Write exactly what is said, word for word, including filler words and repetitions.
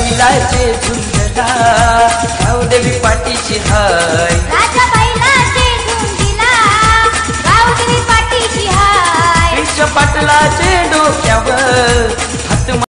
बैलाचे झुंजला गावदेवी पाठीची हाय राजा बैलाचे झुंजीला गावदेवी पाठीची हाय विश्व पाटलाचे डोक्यावर